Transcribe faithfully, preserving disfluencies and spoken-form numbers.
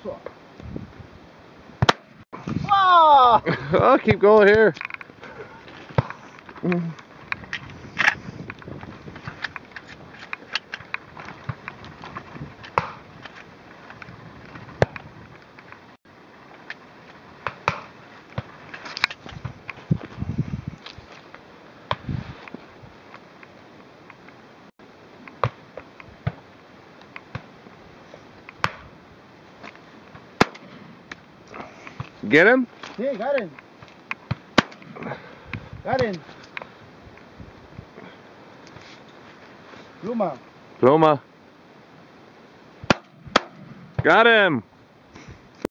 Oh! I'll keep going here. Get him? Yeah, got him. Got him. Pluma. Pluma. Got him.